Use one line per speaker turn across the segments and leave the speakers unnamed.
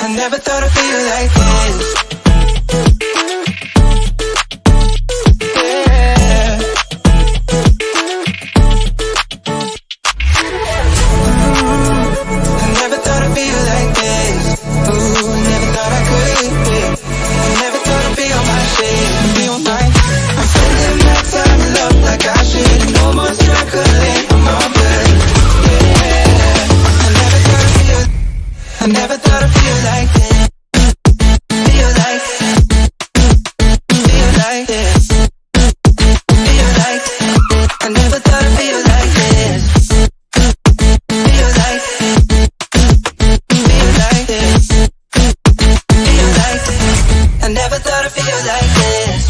I never thought I'd feel like this. Yeah. I never thought I'd feel like this. Ooh, never thought I could. I never thought I'd be on my shit, be on mine. I'm spending my time in love like I should. No more struggling, I'm all good. Yeah. I never thought I'd feel like this. Feel like this. Feel like I never thought I'd feel like this. Feel like this. Feel like I never thought I'd feel like this.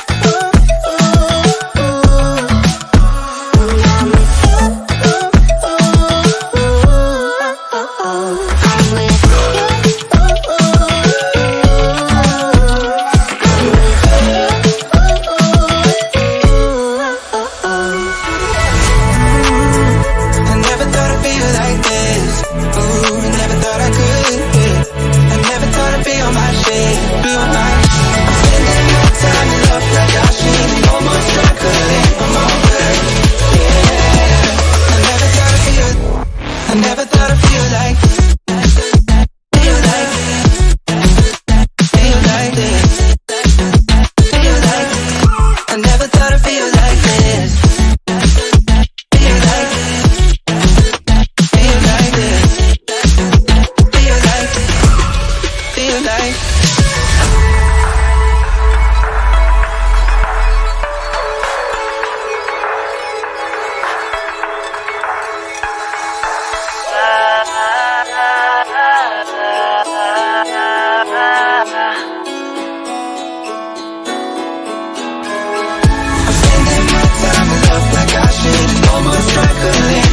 I never thought I'd feel like this. Feel like this. Feel like I never thought I'd feel like this. Feel like this. Feel like I'm spending my time in love like I should. No more struggling.